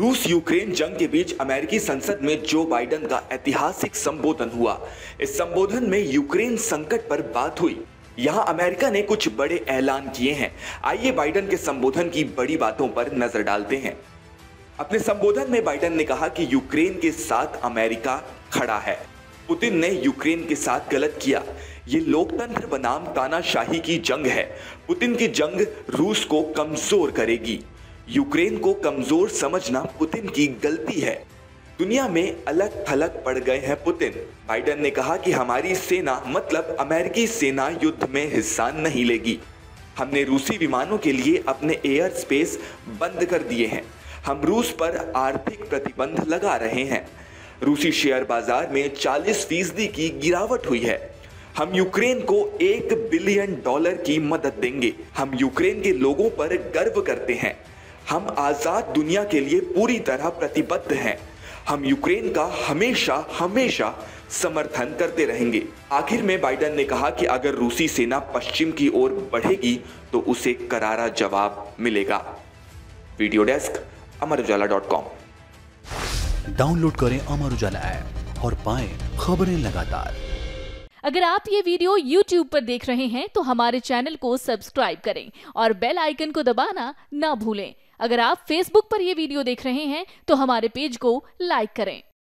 रूस यूक्रेन जंग के बीच अमेरिकी संसद में जो बाइडेन का ऐतिहासिक संबोधन हुआ। इस संबोधन में यूक्रेन संकट पर बात हुई। यहाँ अमेरिका ने कुछ बड़े ऐलान किए हैं। आइए बाइडेन के संबोधन की बड़ी बातों पर नजर डालते हैं। अपने संबोधन में बाइडेन ने कहा कि यूक्रेन के साथ अमेरिका खड़ा है। पुतिन ने यूक्रेन के साथ गलत किया। ये लोकतंत्र बनाम तानाशाही की जंग है। पुतिन की जंग रूस को कमजोर करेगी। यूक्रेन को कमजोर समझना पुतिन की गलती है। दुनिया में अलग थलग पड़ गए हैं पुतिन। बाइडेन ने कहा कि हमारी सेना मतलब अमेरिकी सेना युद्ध में हिस्सा नहीं लेगी। हमने रूसी विमानों के लिए अपने एयर स्पेस बंद कर दिए हैं। हम रूस पर आर्थिक प्रतिबंध लगा रहे हैं। रूसी शेयर बाजार में 40% की गिरावट हुई है। हम यूक्रेन को $1 बिलियन की मदद देंगे। हम यूक्रेन के लोगों पर गर्व करते हैं। हम आजाद दुनिया के लिए पूरी तरह प्रतिबद्ध हैं। हम यूक्रेन का हमेशा हमेशा समर्थन करते रहेंगे। आखिर में बाइडेन ने कहा कि अगर रूसी सेना पश्चिम की ओर बढ़ेगी तो उसे करारा जवाब मिलेगा। Video desk अमरउजाला.com। डाउनलोड करें अमर उजाला ऐप और पाएं खबरें लगातार। अगर आप ये वीडियो YouTube पर देख रहे हैं तो हमारे चैनल को सब्सक्राइब करें और बेल आइकन को दबाना ना भूलें। अगर आप Facebook पर ये वीडियो देख रहे हैं तो हमारे पेज को लाइक करें।